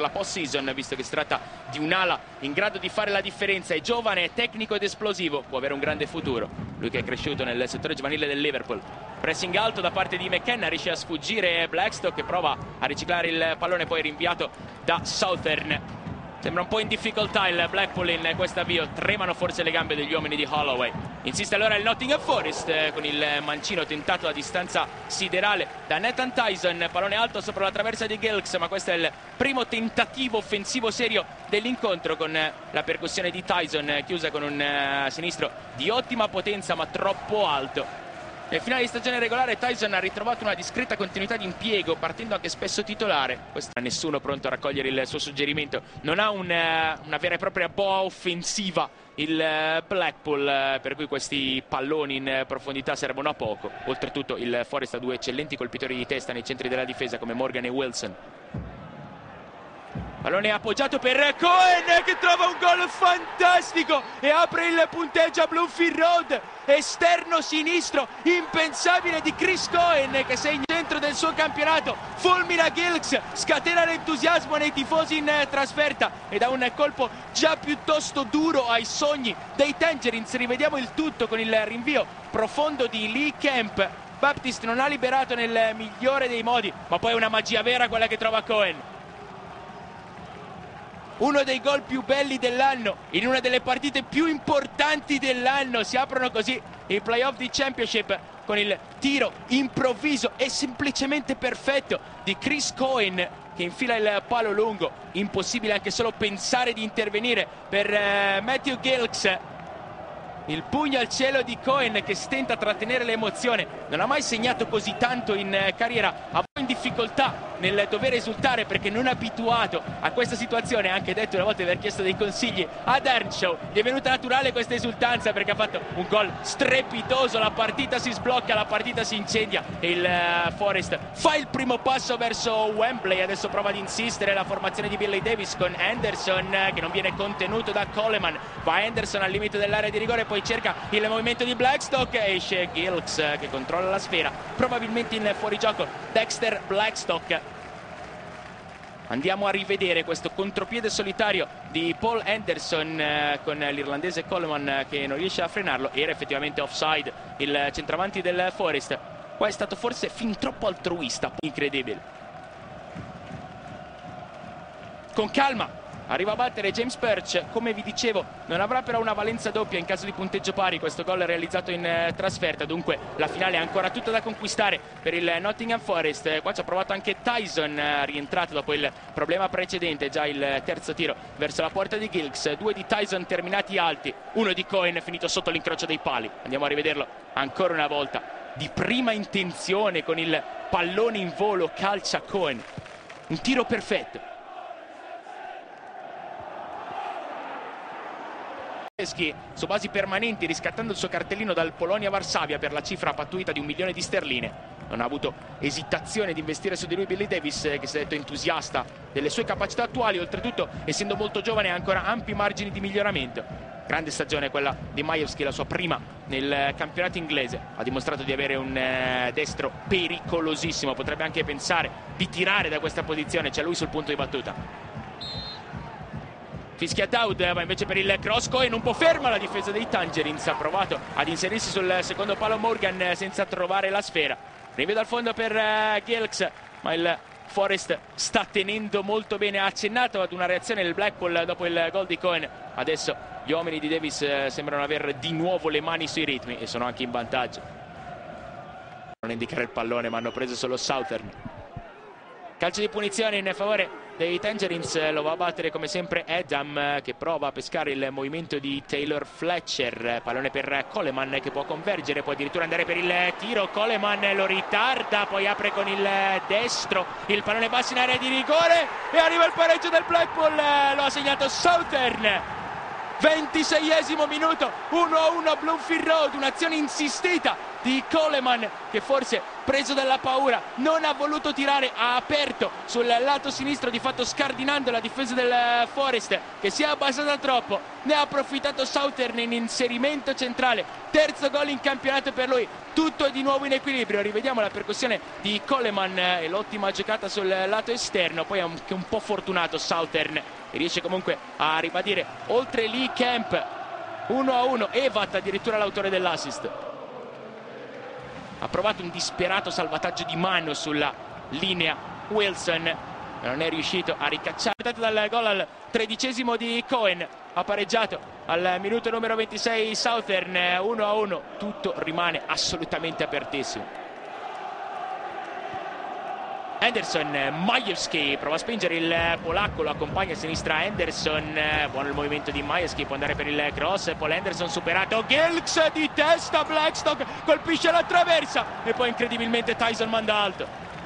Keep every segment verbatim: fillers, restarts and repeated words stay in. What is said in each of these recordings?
la post-season, visto che si tratta di un'ala in grado di fare la differenza. È giovane, è tecnico ed esplosivo, può avere un grande futuro. Lui che è cresciuto nel settore giovanile del Liverpool. Pressing alto da parte di McKenna, riesce a sfuggire Blackstock che prova a riciclare il pallone, poi rinviato da Southern. Sembra un po' in difficoltà il Blackpool in questo avvio, tremano forse le gambe degli uomini di Holloway. Insiste allora il Nottingham Forest eh, con il mancino tentato a distanza siderale da Nathan Tyson, pallone alto sopra la traversa di Gilks, ma questo è il primo tentativo offensivo serio dell'incontro, con la percussione di Tyson chiusa con un uh, sinistro di ottima potenza ma troppo alto. Nel finale di stagione regolare Tyson ha ritrovato una discreta continuità di impiego, partendo anche spesso titolare. Questo nessuno pronto a raccogliere il suo suggerimento. Non ha una, una vera e propria boa offensiva il Blackpool, per cui questi palloni in profondità servono a poco. Oltretutto il Forest ha due eccellenti colpitori di testa nei centri della difesa come Morgan e Wilson. Pallone appoggiato per Cohen che trova un gol fantastico e apre il punteggio a Bloomfield Road. Esterno sinistro impensabile di Chris Cohen che segna il centro del suo campionato, fulmina Gilks, scatena l'entusiasmo nei tifosi in trasferta e da un colpo già piuttosto duro ai sogni dei Tangerines. Rivediamo il tutto con il rinvio profondo di Lee Kemp. Baptist non ha liberato nel migliore dei modi, ma poi è una magia vera quella che trova Cohen. Uno dei gol più belli dell'anno, in una delle partite più importanti dell'anno. Si aprono così i playoff di Championship con il tiro improvviso e semplicemente perfetto di Chris Cohen che infila il palo lungo. Impossibile anche solo pensare di intervenire per eh, Matthew Gilks. Il pugno al cielo di Cohen che stenta a trattenere l'emozione. Non ha mai segnato così tanto in eh, carriera, ha in difficoltà nel dover esultare perché non abituato a questa situazione. Ha anche detto una volta di aver chiesto dei consigli ad Earnshaw. Gli è venuta naturale questa esultanza perché ha fatto un gol strepitoso. La partita si sblocca, la partita si incendia e il uh, Forest fa il primo passo verso Wembley. Adesso prova ad insistere la formazione di Billy Davies con Henderson uh, che non viene contenuto da Coleman. Va Henderson al limite dell'area di rigore, poi cerca il movimento di Blackstock, esce Gilks uh, che controlla la sfera, probabilmente in fuorigioco Dexter Blackstock. Andiamo a rivedere questo contropiede solitario di Paul Henderson eh, con l'irlandese Coleman eh, che non riesce a frenarlo. Era effettivamente offside il centravanti del Forest. Qua è stato forse fin troppo altruista, incredibile. Con calma arriva a battere James Perch, come vi dicevo non avrà però una valenza doppia in caso di punteggio pari questo gol realizzato in eh, trasferta, dunque la finale è ancora tutta da conquistare per il Nottingham Forest. Eh, qua ci ha provato anche Tyson, eh, rientrato dopo il problema precedente, già il terzo tiro verso la porta di Gilks. Due di Tyson terminati alti, uno di Cohen finito sotto l'incrocio dei pali. Andiamo a rivederlo ancora una volta, di prima intenzione con il pallone in volo, calcia Cohen, un tiro perfetto. Su basi permanenti, riscattando il suo cartellino dal Polonia Varsavia per la cifra pattuita di un milione di sterline. Non ha avuto esitazione di investire su di lui Billy Davies, che si è detto entusiasta delle sue capacità attuali, oltretutto essendo molto giovane ha ancora ampi margini di miglioramento. Grande stagione quella di Majewski, la sua prima nel campionato inglese. Ha dimostrato di avere un eh, destro pericolosissimo, potrebbe anche pensare di tirare da questa posizione, c'è lui sul punto di battuta. Fischia Daud, va invece per il cross. Cohen un po' ferma la difesa dei Tangerines, ha provato ad inserirsi sul secondo palo Morgan senza trovare la sfera. Rinvio dal fondo per uh, Gilks, ma il Forest sta tenendo molto bene. Ha accennato ad una reazione del Blackpool dopo il gol di Cohen. Adesso gli uomini di Davies uh, sembrano avere di nuovo le mani sui ritmi e sono anche in vantaggio. Non indicare il pallone, ma hanno preso solo Southern. Calcio di punizione in favore dei Tangerines, lo va a battere come sempre Adam che prova a pescare il movimento di Taylor Fletcher. Pallone per Coleman che può convergere, può addirittura andare per il tiro. Coleman lo ritarda, poi apre con il destro, il pallone passa in area di rigore e arriva il pareggio del Blackpool. Lo ha segnato Southern. ventiseiesimo minuto, uno a uno a Bloomfield Road, un'azione insistita di Coleman che forse preso dalla paura non ha voluto tirare, ha aperto sul lato sinistro, di fatto scardinando la difesa del Forest che si è abbassata troppo. Ne ha approfittato Southern in inserimento centrale, terzo gol in campionato per lui, tutto è di nuovo in equilibrio. Rivediamo la percussione di Coleman e l'ottima giocata sul lato esterno, poi è anche un po' fortunato Southern e riesce comunque a ribadire oltre lì Kemp. Uno a uno, Evat addirittura l'autore dell'assist. Ha provato un disperato salvataggio di mano sulla linea Wilson, non è riuscito a ricacciare dal gol al tredicesimo di Cohen. Ha pareggiato al minuto numero ventisei Southern, uno a uno, tutto rimane assolutamente apertissimo. Anderson, Majewski prova a spingere il polacco, lo accompagna a sinistra Anderson, buono il movimento di Majewski, può andare per il cross, Paul Anderson superato, Gilks di testa, Blackstock colpisce la traversa e poi incredibilmente Tyson manda alto.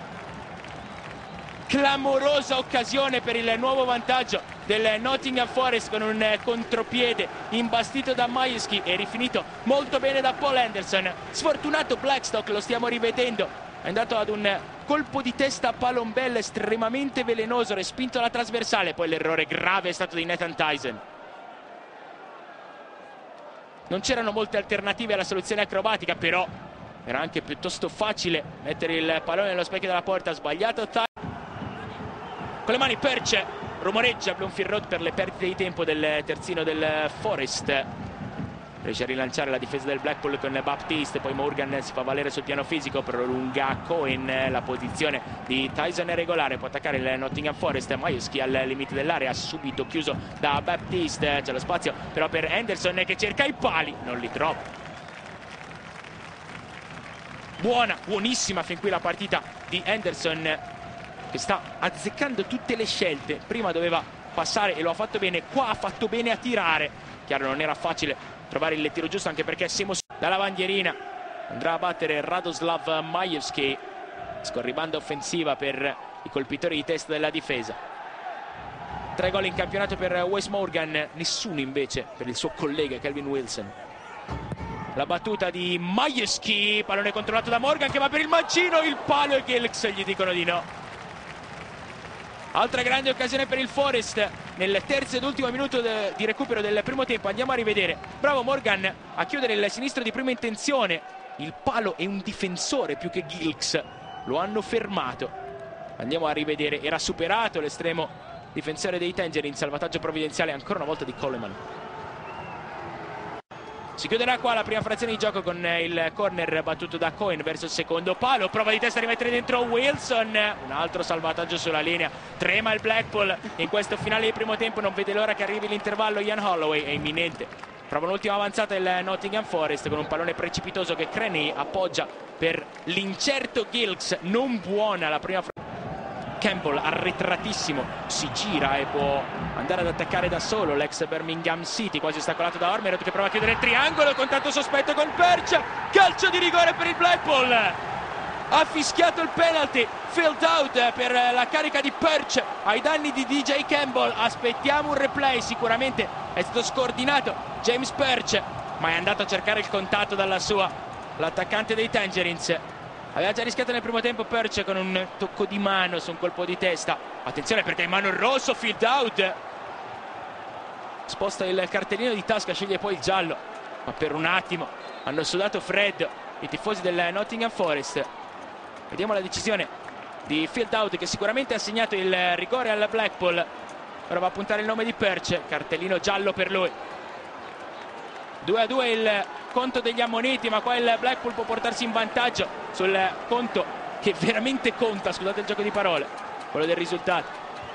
Clamorosa occasione per il nuovo vantaggio del Nottingham Forest con un contropiede imbastito da Majewski e rifinito molto bene da Paul Anderson. Sfortunato Blackstock, lo stiamo rivedendo, è andato ad un colpo di testa a palombella estremamente velenoso, respinto alla trasversale, poi l'errore grave è stato di Nathan Tyson. Non c'erano molte alternative alla soluzione acrobatica, però era anche piuttosto facile mettere il pallone nello specchio della porta. Sbagliato Tyson. Con le mani Perch, rumoreggia Bloomfield Road per le perdite di tempo del terzino del Forest. Riesce a rilanciare la difesa del Blackpool con Baptiste, poi Morgan si fa valere sul piano fisico, prolunga Cohen, la posizione di Tyson è regolare, può attaccare il Nottingham Forest. Majewski al limite dell'area, subito chiuso da Baptiste, c'è lo spazio però per Anderson che cerca i pali, non li trova. Buona, buonissima fin qui la partita di Anderson, che sta azzeccando tutte le scelte. Prima doveva passare e lo ha fatto bene, qua ha fatto bene a tirare. Chiaro, non era facile trovare il tiro giusto, anche perché siamo dalla bandierina. Andrà a battere Radoslav Majewski, scorribanda offensiva per i colpitori di testa della difesa. Tre gol in campionato per Wes Morgan, nessuno invece per il suo collega Calvin Wilson. La battuta di Majewski, pallone controllato da Morgan che va per il mancino, il palo e Gilks gli dicono di no. Altra grande occasione per il Forest nel terzo ed ultimo minuto di recupero del primo tempo. Andiamo a rivedere. Bravo Morgan a chiudere il sinistro di prima intenzione. Il palo è un difensore più che Gilks. Lo hanno fermato. Andiamo a rivedere. Era superato l'estremo difensore dei Tangerine. Salvataggio provvidenziale ancora una volta di Coleman. Si chiuderà qua la prima frazione di gioco con il corner battuto da Cohen verso il secondo palo. Prova di testa a rimettere dentro Wilson. Un altro salvataggio sulla linea. Trema il Blackpool in questo finale di primo tempo. Non vede l'ora che arrivi l'intervallo. Ian Holloway è imminente. Prova un'ultima avanzata il Nottingham Forest con un pallone precipitoso che Crenny appoggia per l'incerto Gilks. Non buona la prima frazione. Campbell arretratissimo, si gira e può andare ad attaccare da solo l'ex Birmingham City, quasi ostacolato da Ormerod che prova a chiudere il triangolo, contatto sospetto con Perch, calcio di rigore per il Blackpool. Ha fischiato il penalty, field out per la carica di Perch ai danni di D J Campbell. Aspettiamo un replay, sicuramente è stato scordinato James Perch, ma è andato a cercare il contatto dalla sua l'attaccante dei Tangerines. Aveva già rischiato nel primo tempo Perch con un tocco di mano su un colpo di testa. Attenzione perché è in mano il rosso, field out. Sposta il cartellino di tasca, sceglie poi il giallo. Ma per un attimo hanno sudato freddo i tifosi del Nottingham Forest. Vediamo la decisione di field out che sicuramente ha segnato il rigore al Blackpool. Ora va a puntare il nome di Perch, cartellino giallo per lui. due a due il conto degli ammoniti, ma qua il Blackpool può portarsi in vantaggio sul conto che veramente conta, scusate il gioco di parole, quello del risultato.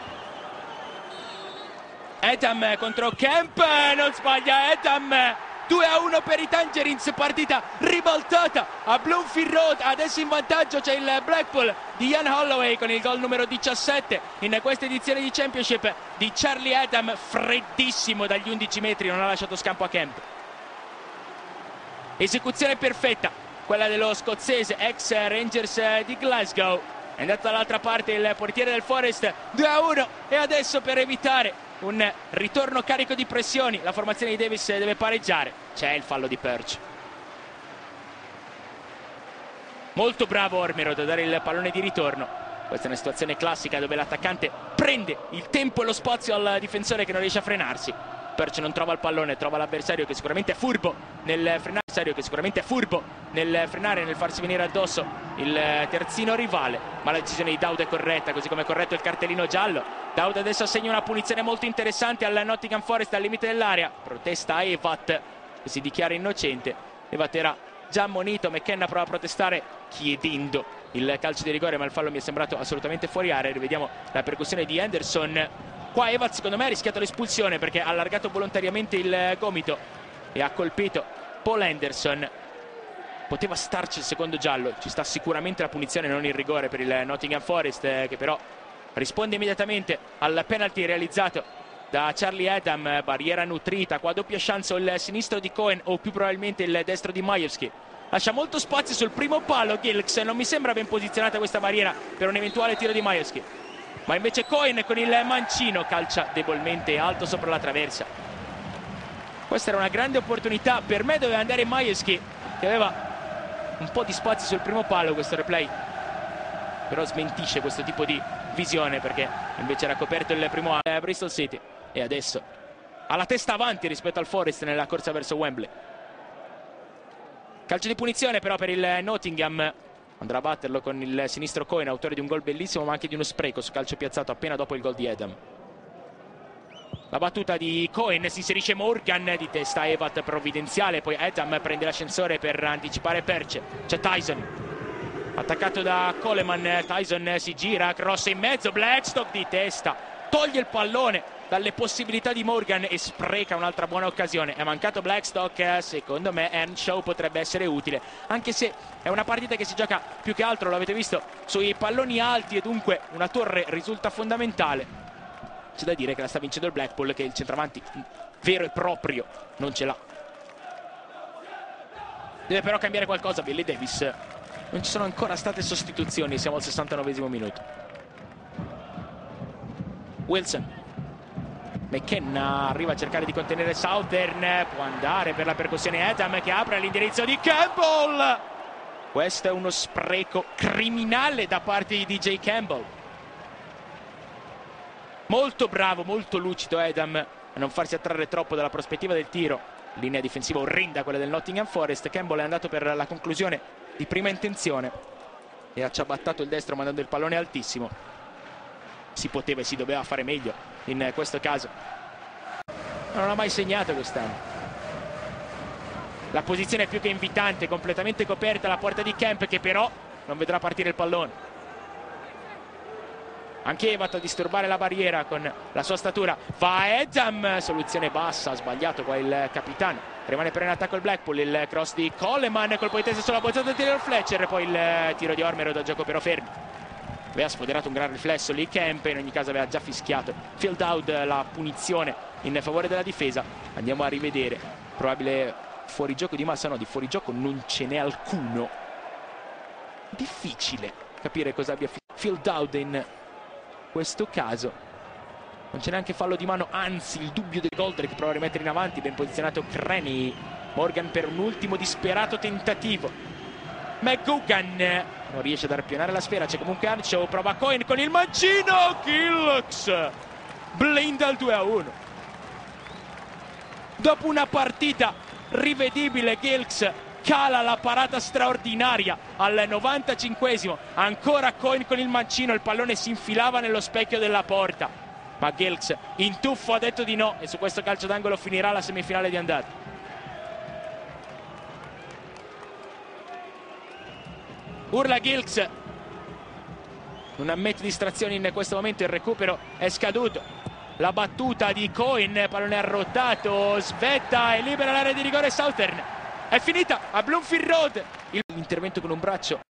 Etham contro Kemp, non sbaglia Etham, due a uno per i Tangerines, partita ribaltata a Bloomfield Road. Adesso in vantaggio c'è il Blackpool di Ian Holloway con il gol numero diciassette in questa edizione di Championship di Charlie Etham, freddissimo dagli undici metri, non ha lasciato scampo a Kemp. Esecuzione perfetta, quella dello scozzese ex Rangers di Glasgow. È andato dall'altra parte il portiere del Forest, due a uno, e adesso per evitare un ritorno carico di pressioni, la formazione di Davis deve pareggiare, c'è il fallo di Perch. Molto bravo Ormerod a dare il pallone di ritorno. Questa è una situazione classica dove l'attaccante prende il tempo e lo spazio al difensore che non riesce a frenarsi. Perch non trova il pallone, trova l'avversario che sicuramente è furbo nel frenare, che sicuramente è furbo nel frenare, nel farsi venire addosso il terzino rivale, ma la decisione di Dowd è corretta, così come è corretto il cartellino giallo. Dowd adesso assegna una punizione molto interessante al Nottingham Forest al limite dell'area. Protesta Evat, che si dichiara innocente. Evat era già ammonito, McKenna prova a protestare chiedendo il calcio di rigore, ma il fallo mi è sembrato assolutamente fuori area. Rivediamo la percussione di Henderson. Qua Evat secondo me ha rischiato l'espulsione perché ha allargato volontariamente il gomito e ha colpito Paul Henderson. Poteva starci il secondo giallo, ci sta sicuramente la punizione, non il rigore per il Nottingham Forest, eh, che però risponde immediatamente al penalty realizzato da Charlie Adam. Barriera nutrita, qua doppia chance il sinistro di Cohen o più probabilmente il destro di Majewski. Lascia molto spazio sul primo palo Gilks, non mi sembra ben posizionata questa barriera per un eventuale tiro di Majewski, ma invece Cohen con il mancino calcia debolmente alto sopra la traversa. Questa era una grande opportunità, per me doveva andare Majewski che aveva un po' di spazio sul primo palo. Questo replay però smentisce questo tipo di visione perché invece era coperto il primo a Bristol City e adesso ha la testa avanti rispetto al Forest nella corsa verso Wembley. Calcio di punizione però per il Nottingham, andrà a batterlo con il sinistro Cohen, autore di un gol bellissimo ma anche di uno spreco su calcio piazzato appena dopo il gol di Adam. La battuta di Cohen, si inserisce Morgan, di testa Evat provvidenziale, poi Adam prende l'ascensore per anticipare Perch. C'è Tyson attaccato da Coleman, Tyson si gira, cross in mezzo, Blackstock di testa toglie il pallone dalle possibilità di Morgan e spreca un'altra buona occasione. È mancato Blackstock, secondo me Earnshaw potrebbe essere utile, anche se è una partita che si gioca più che altro, lo avete visto, sui palloni alti e dunque una torre risulta fondamentale. C'è da dire che la sta vincendo il Blackpool, che il centravanti vero e proprio non ce l'ha. Deve però cambiare qualcosa Billy Davis. Non ci sono ancora state sostituzioni, siamo al sessantanovesimo minuto. Wilson, McKenna arriva a cercare di contenere Southern, può andare per la percussione Adam che apre all'indirizzo di Campbell. Questo è uno spreco criminale da parte di D J Campbell. Molto bravo, molto lucido Adam a non farsi attrarre troppo dalla prospettiva del tiro. Linea difensiva orrenda quella del Nottingham Forest. Campbell è andato per la conclusione di prima intenzione e ha ciabattato il destro mandando il pallone altissimo. Si poteva e si doveva fare meglio in questo caso. Non ha mai segnato quest'anno. La posizione è più che invitante, completamente coperta la porta di Kemp che però non vedrà partire il pallone. Anche Evat a disturbare la barriera con la sua statura. Va Adam, soluzione bassa, ha sbagliato qua il capitano. Rimane per in attacco il Blackpool, il cross di Coleman, colpo di testa sulla bozzata del Taylor Fletcher, poi il tiro di Ormerod da gioco però fermi. Aveva sfoderato un gran riflesso lì Kemp, in ogni caso aveva già fischiato Phil Dowd la punizione in favore della difesa. Andiamo a rivedere, probabile fuorigioco di massa, no, di fuorigioco non ce n'è alcuno. Difficile capire cosa abbia Phil Dowd in questo caso. Non c'è neanche fallo di mano, anzi il dubbio del Goldrick prova a rimettere in avanti, ben posizionato Crenny. Morgan per un ultimo disperato tentativo. McGugan non riesce ad arpionare la sfera, c'è comunque Earnshaw, prova Cohen con il mancino, Gilks blinda il due a uno. Dopo una partita rivedibile Gilks cala la parata straordinaria al novantacinquesimo, ancora Cohen con il mancino, il pallone si infilava nello specchio della porta, ma Gilks in tuffo ha detto di no e su questo calcio d'angolo finirà la semifinale di andata. Urla Gilks, non ammette distrazioni in questo momento, il recupero è scaduto. La battuta di Cohen, pallone arrotato, svetta e libera l'area di rigore Southern. È finita a Bloomfield Road. L'intervento con un braccio